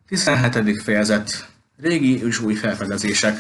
17. fejezet. Régi és új felfedezések.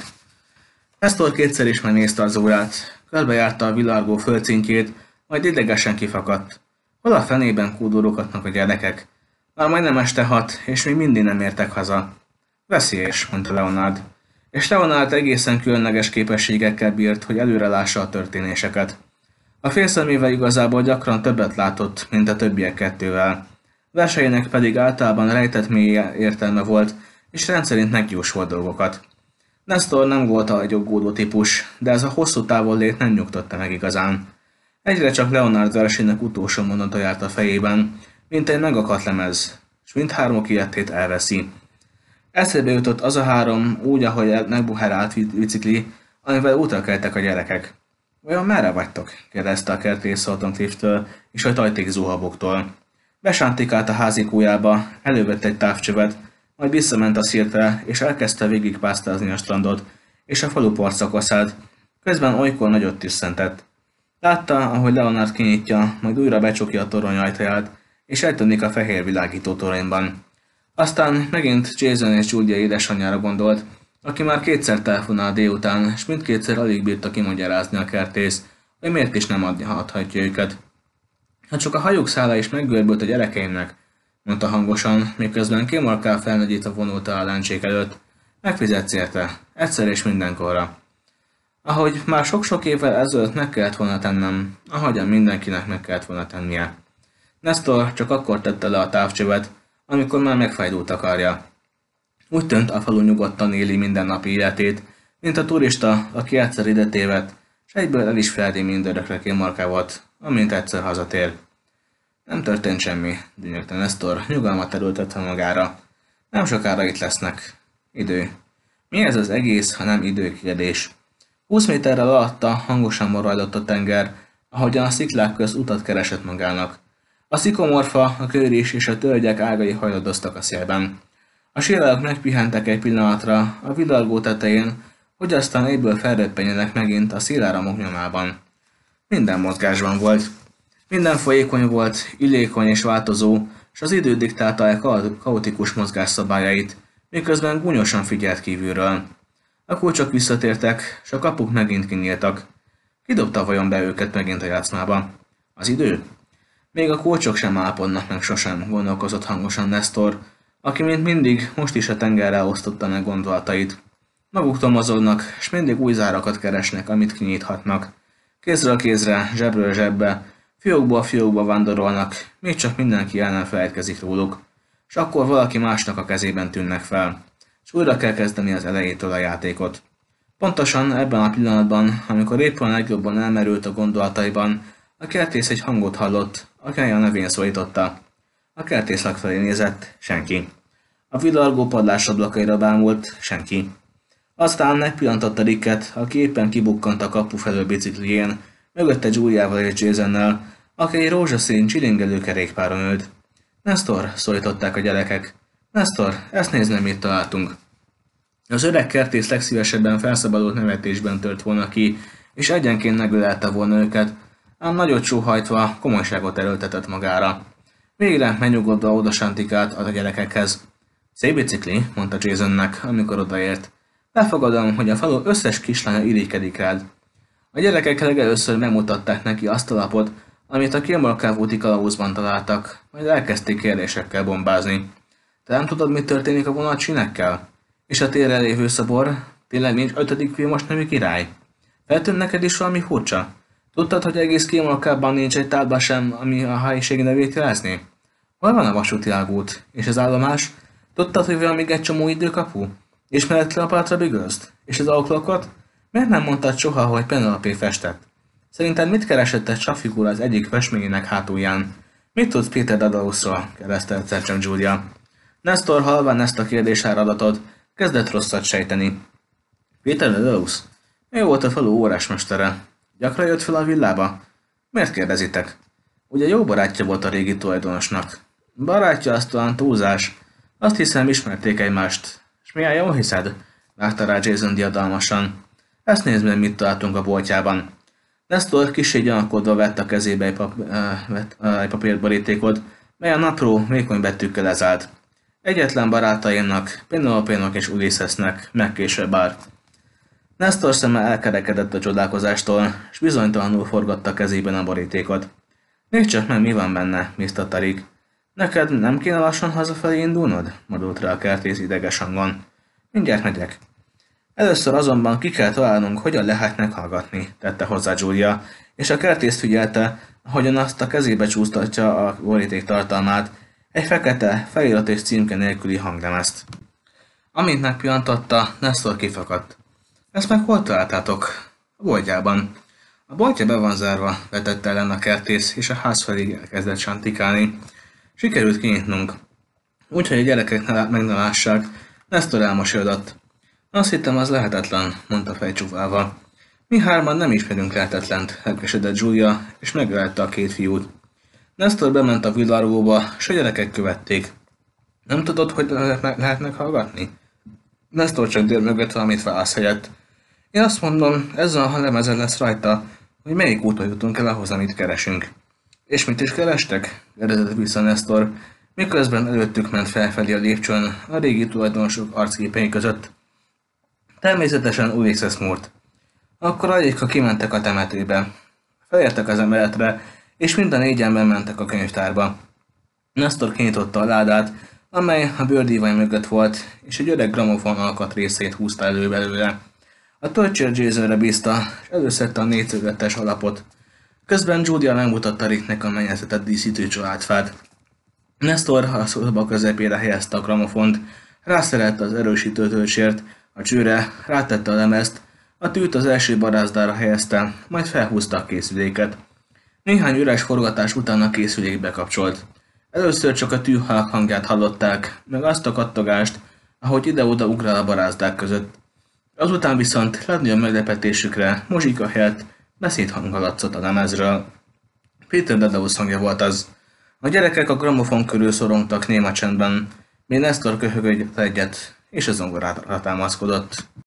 Nestor kétszer is megnézte az órát, körbejárta a villargó földszintjét, majd idegesen kifakadt. Hol a fenében kúdoroghatnak a gyerekek? Már majdnem este 6, és még mindig nem értek haza. Veszélyes, mondta Leonard. És Leonard egészen különleges képességekkel bírt, hogy előre lássa a történéseket. A félszemével igazából gyakran többet látott, mint a többiek kettővel. Verseinek pedig általában rejtett mély értelme volt, és rendszerint megjósolt dolgokat. Nestor nem volt a agyogódó típus, de ez a hosszú távollét nem nyugtatta meg igazán. Egyre csak Leonard versének utolsó mondata járt a fejében, mint egy megakadt lemez, s mindhármok ilyettét elveszi. Eszébe jutott az a három, úgy, ahogy megbuherált bicikli, amivel útra keltek a gyerekek. Vajon merre vagytok? Kérdezte a kertész Thornton Clifftől és a tajték zuhaboktól. Besántikált a házikójába, elővett egy távcsövet, majd visszament a szirtre, és elkezdte végigpásztázni a strandot és a falu partszakaszát, közben olykor nagyot tüsszentett. Látta, ahogy Leonard kinyitja, majd újra becsukja a torony ajtaját, és eltűnik a fehér világító toronyban. Aztán megint Jason és Julia édesanyjára gondolt, aki már kétszer telefonál délután, és mindkétszer alig bírta kimagyarázni a kertész, hogy miért is nem adhatja őket. Ha csak a hajók szála is meggörbült a gyerekeimnek, mondta hangosan, miközben kimarkál felnagyítva vonulta a láncsék előtt. Megfizetsz érte, egyszer és mindenkorra. Ahogy már sok-sok évvel ezelőtt meg kellett volna tennem, ahogyan mindenkinek meg kellett volna tennie. Nestor csak akkor tette le a távcsövet, amikor már megfájdult a karja. Úgy tűnt, a falu nyugodtan éli mindennapi életét, mint a turista, aki egyszer ide tévedt, s egyből el is felé mindörökre kimarkálvat, amint egyszer hazatér. Nem történt semmi, dünnyögte Nestor, nyugalmat erőltetve magára. Nem sokára itt lesznek. Idő. Mi ez az egész, ha nem időkérdés? 20 méterrel alatta hangosan morajlott a tenger, ahogyan a sziklák közt utat keresett magának. A szikomorfa, a kőrés és a tölgyek ágai hajladoztak a szélben. A sírálok megpihentek egy pillanatra a villargó tetején, hogy aztán egyből felröppenjenek megint a széláramok nyomában. Minden mozgásban volt. Minden folyékony volt, illékony és változó, s az idő diktálta el kaotikus mozgásszabályait, miközben gúnyosan figyelt kívülről. A kulcsok visszatértek, s a kapuk megint kinyíltak. Kidobta vajon be őket megint a játszmába? Az idő? Még a kulcsok sem állapodnak meg sosem, gondolkozott hangosan Nestor, aki mint mindig most is a tengerrel osztotta meg gondolatait. Maguktól mozognak, s mindig új zárakat keresnek, amit kinyithatnak. Kézről kézre, zsebről zsebbe, fiókból fiókba vándorolnak, még csak mindenki el nem felejtkezik róluk, s akkor valaki másnak a kezében tűnnek fel, és újra kell kezdeni az elejétől a játékot. Pontosan ebben a pillanatban, amikor éppen legjobban elmerült a gondolataiban, a kertész egy hangot hallott, aki a nevén szólította. A kertész felé nézett, senki. A villargó padlásablakaira bámult, senki. Aztán megpillantotta Ricket, aki éppen kibukkant a kapu felől biciklijén, mögötte Juliával és Jasonnel, aki egy rózsaszín csilingelő kerékpáron ült. Nestor, szólították a gyerekek. Nestor, ezt nézd meg, mit találtunk. Az öreg kertész legszívesebben felszabadult nevetésben tört volna ki, és egyenként megölelte volna őket, ám nagyot sóhajtva komolyságot erőltetett magára. Végre megnyugodva odasántikált a gyerekekhez. Szép bicikli, mondta Jasonnek, amikor odaért. Elfogadom, hogy a falu összes kislánya irigykedik rád. A gyerekek legelőször megmutatták neki azt a lapot, amit a Kilmore-úti kalauzban találtak, majd elkezdték kérdésekkel bombázni. Te nem tudod, mi történik a vonatcsinekkel? És a térre lévő szobor? Tényleg nincs 5. Vilmos nevű király? Feltűnt neked is valami furcsa? Tudtad, hogy egész Kilmore-ban nincs egy tábla sem, ami a helység nevét jelezné? Hol van a vasúti alagút? És az állomás? Tudtad, hogy van még egy csomó időkapu? Ismered Kleopatra Bigglest? És az auklokot? Miért nem mondtad soha, hogy Penelope festett? Szerinted mit keresett egy csapfigura az egyik festményének hátulján? Mit tudsz Peter Dadausról? Kérdezte egyszer csak Julia. Nestor halván ezt a kérdésáradatot kezdett rosszat sejteni. Peter Dadaus? Ő volt a falu órásmestere. Gyakran jött fel a villába? Miért kérdezitek? Ugye jó barátja volt a régi tulajdonosnak. Barátja az talán túlzás. Azt hiszem, ismerték egymást. És milyen jól hiszed? Vágta rá Jason diadalmasan. Ezt nézd meg, mit találtunk a boltjában. Nestor kissé gyanakodva vett a kezébe egy papírborítékot, mely a apró, vékony betűkkel lezárt. Egyetlen barátainak, Penelope-nak és Ulyssesnek megkésve bár. Nestor szeme elkerekedett a csodálkozástól, s bizonytalanul forgatta kezében a borítékot. Nézd csak meg, mi van benne, Mr. Tarik. Neked nem kéne lassan hazafelé indulnod? Modult rá a kertész ideges hangon. Mindjárt megyek. Először azonban ki kell találnunk, hogyan lehet meghallgatni, tette hozzá Julia, és a kertész figyelte, ahogyan azt a kezébe csúsztatja a boríték tartalmát, egy fekete, felirat és címke nélküli hanglemezt. Amint megpillantotta, Nestor kifakadt. Ezt meg hol találtátok? A boltjában. A boltja be van zárva, vetette ellen a kertész, és a ház felé elkezdett santikálni. Sikerült kinyitnunk. Úgyhogy a gyerekek meg ne lássák, Nestor elmosolyodott. Azt hittem, az lehetetlen, mondta fejcsóválva. Mi hárman nem ismerünk lehetetlent, lelkesedett Julia, és megölelte a két fiút. Nestor bement a villargóba, s a gyerekek követték. Nem tudod, hogy lehet meghallgatni? Nestor csak dörmögött valamit válasz helyett. Én azt mondom, ezzel a lemezen lesz rajta, hogy melyik úton jutunk el ahhoz, amit keresünk. És mit is kerestek? Kérdezett vissza Nestor, miközben előttük ment felfelé a lépcsőn a régi tulajdonosok arcképei között. Természetesen Ulysses Moore-t. Akkor alig, ha kimentek a temetőbe. Felértek az emeletre, és mind a négyen mentek a könyvtárba. Nestor kinyitotta a ládát, amely a bőrdívaj mögött volt, és egy öreg gramofon alkatrészét húzta elő belőle. A töltsér Jasonre bízta, és előszedte a négyszögletes alapot. Közben Julia megmutatta Ricknek a mennyezetet díszítő családfát. Nestor a szoba közepére helyezte a gramofont, rászerelte az erősítő töltsért, a csőre rátette a lemezt, a tűt az első barázdára helyezte, majd felhúzta a készüléket. Néhány üres forgatás után a készülék bekapcsolt. Először csak a tűhalk hangját hallották, meg azt a kattogást, ahogy ide-oda ugrál a barázdák között. Azután viszont legnagyobb meglepetésükre muzsika helyett beszédhang hallatszott a lemezről. Peter Beddoes hangja volt az. A gyerekek a gramofon körül szorongtak néma csendben, míg Nestor köhögött egyet, és a zongorára támaszkodott.